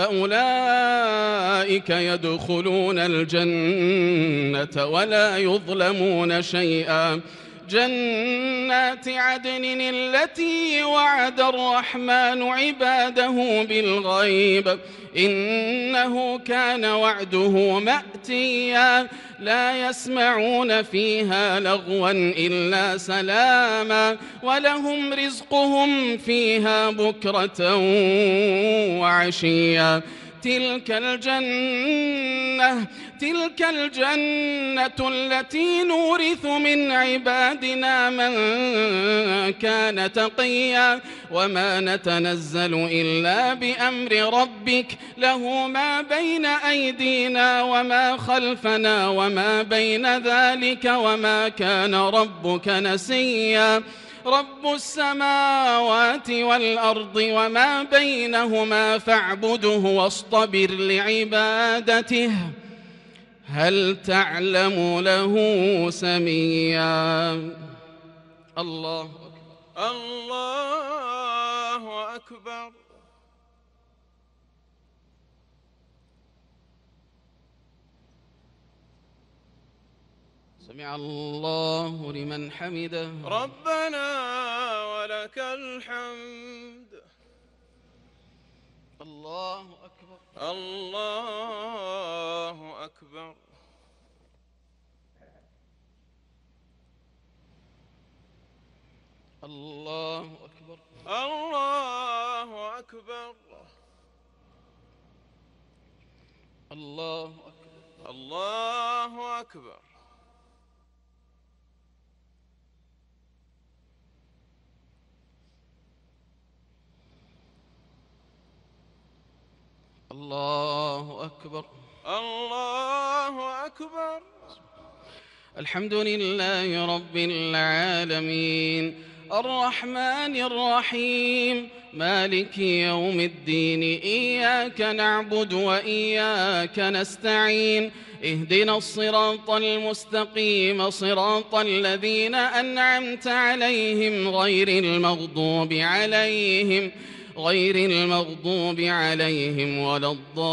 فأولئك يدخلون الجنة ولا يظلمون شيئا. جنات عدن التي وعد الرحمن عباده بالغيب إنه كان وعده مأتيا. لا يسمعون فيها لغوا إلا سلاما ولهم رزقهم فيها بكرة وعشيا. تلك الجنة تلك الجنة التي نورث من عبادنا من كان تقيا. وما نتنزل إلا بأمر ربك له ما بين أيدينا وما خلفنا وما بين ذلك وما كان ربك نسيا. رب السماوات والأرض وما بينهما فاعبده واصطبر لعبادته هل تعلم له سميا. الله أكبر. الله أكبر. سمع الله لمن حمده. ربنا ولك الحمد. الله أكبر. الله أكبر. الله أكبر. الله أكبر. الله أكبر. الله أكبر. الله أكبر. الله أكبر. الحمد لله رب العالمين الرحمن الرحيم مالك يوم الدين إياك نعبد وإياك نستعين اهدنا الصراط المستقيم صراط الذين أنعمت عليهم غير المغضوب عليهم غير المغضوب عليهم ولا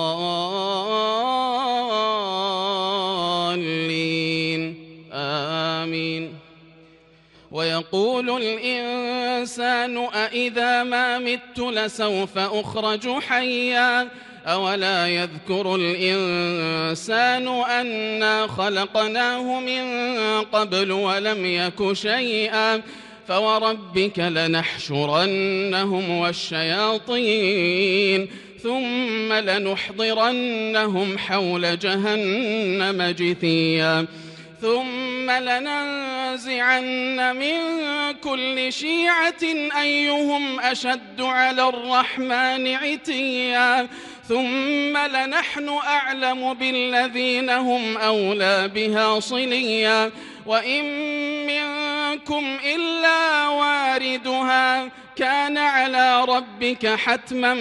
الضالين آمين. ويقول الإنسان أإذا ما مت لسوف أخرج حيا أولا يذكر الإنسان أنا خلقناه من قبل ولم يك شيئا فوربك لنحشرنهم والشياطين ثم لنحضرنهم حول جهنم جثيا ثم لننزعن من كل شيعة أيهم أشد على الرحمن عتيا ثم لنحن أعلم بالذين هم أولى بها صليا وإن منكم إلا واردها كان على ربك حتما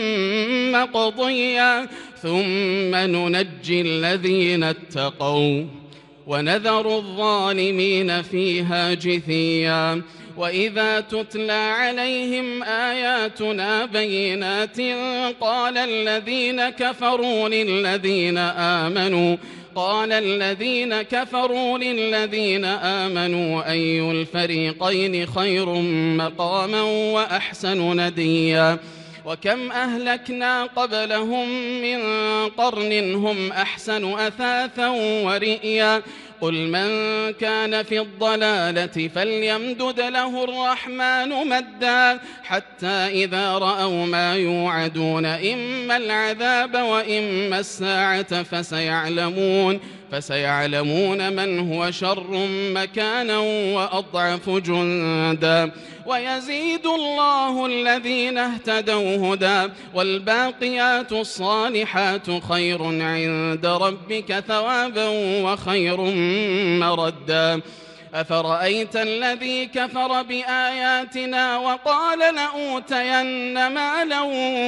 مقضيا ثم ننجي الذين اتقوا ونذر الظالمين فيها جثيا وإذا تتلى عليهم آياتنا بينات قال الذين كفروا للذين آمنوا قال الذين كفروا للذين آمنوا أي الفريقين خير مقاما وأحسن نديا وكم أهلكنا قبلهم من قرن هم أحسن أثاثا ورئيا قل من كان في الضلالة فليمدد له الرحمن مدا حتى إذا رأوا ما يوعدون إما العذاب وإما الساعة فسيعلمون فسيعلمون من هو شر مكانا وأضعف جندا ويزيد الله الذين اهتدوا هدى والباقيات الصالحات خير عند ربك ثوابا وخير مردا أفرأيت الذي كفر بآياتنا وقال لأوتين مالا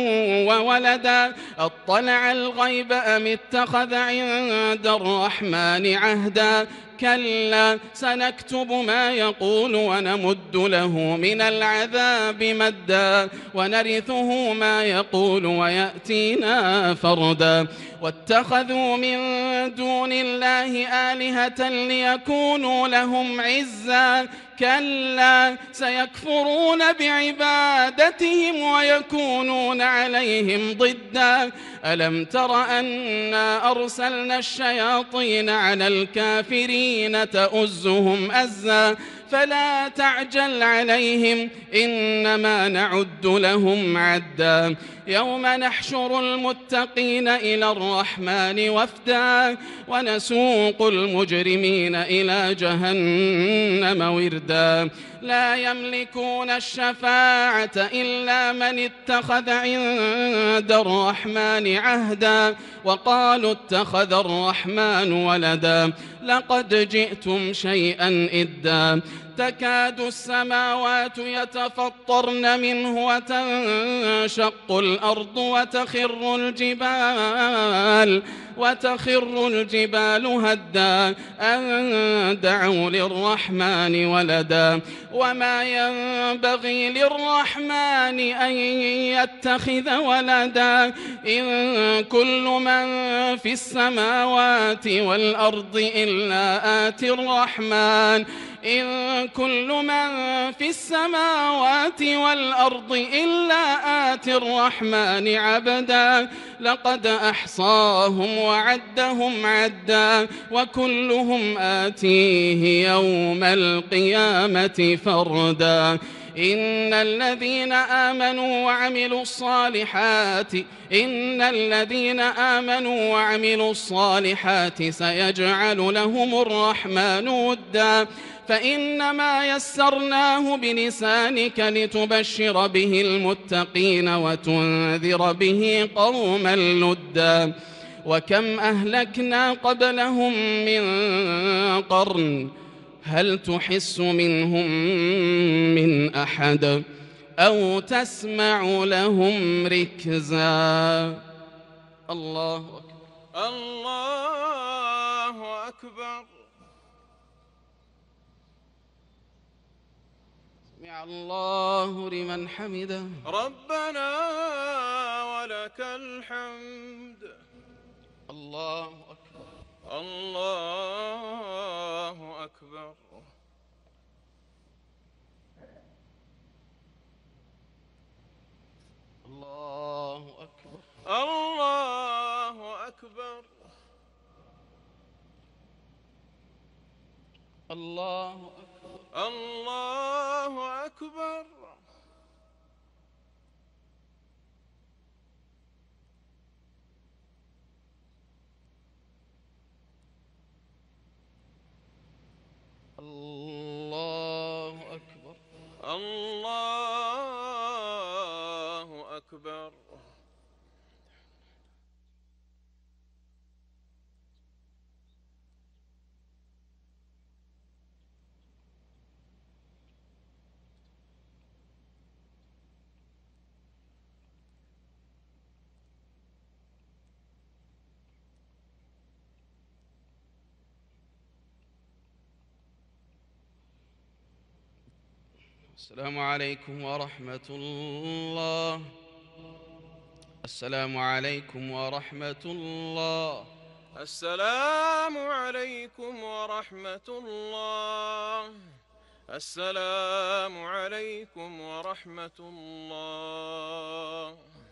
وولدا أطلع الغيب أم اتخذ عند الرحمن عهدا كلا سنكتب ما يقول ونمد له من العذاب مدا ونرثه ما يقول ويأتينا فردا واتخذوا من دون الله آلهة ليكونوا لهم عزا كلا سيكفرون بعبادتهم ويكونون عليهم ضدا ألم تر أنا أرسلنا الشياطين على الكافرين تؤزهم أزا فلا تعجل عليهم إنما نعد لهم عدا يوم نحشر المتقين إلى الرحمن وفدا ونسوق المجرمين إلى جهنم وردا لا يملكون الشفاعة إلا من اتخذ عند الرحمن عهدا وقالوا اتخذ الرحمن ولدا لقد جئتم شيئا إدا تكاد السماوات يتفطرن منه وتنشق الأرض وتخر الجبال وتخر الجبال هدا أن دعوا للرحمن ولدا وما ينبغي للرحمن أن يتخذ ولدا إن كل من في السماوات والأرض إلا آتي الرحمن إن كل من في السماوات والأرض إلا آتي الرحمن عبدا لقد أحصاهم وعدهم عدا وكلهم آتيه يوم القيامة فردا إن الذين آمنوا وعملوا الصالحات إن الذين آمنوا وعملوا الصالحات سيجعل لهم الرحمن ودا فإنما يسرناه بلسانك لتبشر به المتقين وتنذر به قوما لدا وكم أهلكنا قبلهم من قرن هل تحس منهم من أحد أو تسمع لهم ركزا الله أكبر الله أكبر سمع الله لمن حمده ربنا ولك الحمد الله أكبر الله أكبر الله أكبر الله أكبر الله أكبر الله أكبر الله أكبر الله أكبر السلام عليكم ورحمة الله السلام عليكم ورحمة الله السلام عليكم ورحمة الله السلام عليكم ورحمة الله